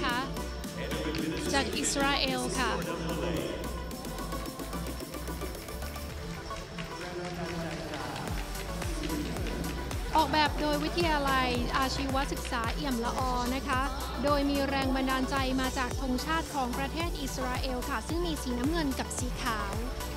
นะคะจากอิสราเอลค่ะออกแบบโดยวิทยาลัยอาชีวศึกษาเอี่ยมละอนะคะโดยมีแรงบันดาลใจมาจากธงชาติของประเทศอิสราเอลค่ะซึ่งมีสีน้ำเงินกับสีขาว